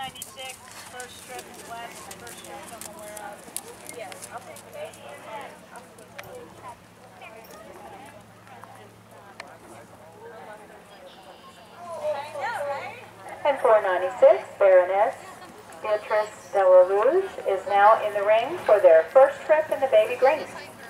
96, first strip west, first strip I'm aware of. Yes, I'll take the baby. 496, Baroness Beatrice de la Rouge is now in the ring for their first trip in the baby green.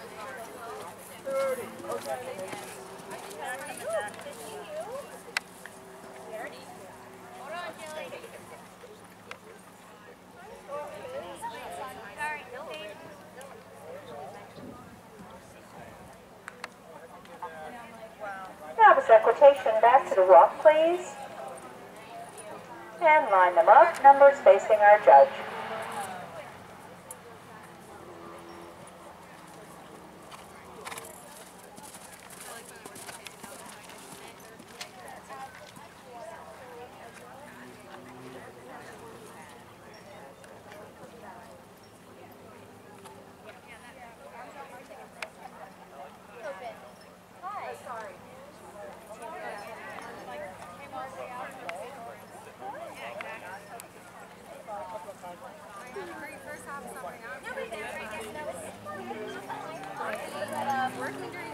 Novice equitation back to the walk, please. And line them up, numbers facing our judge. Working during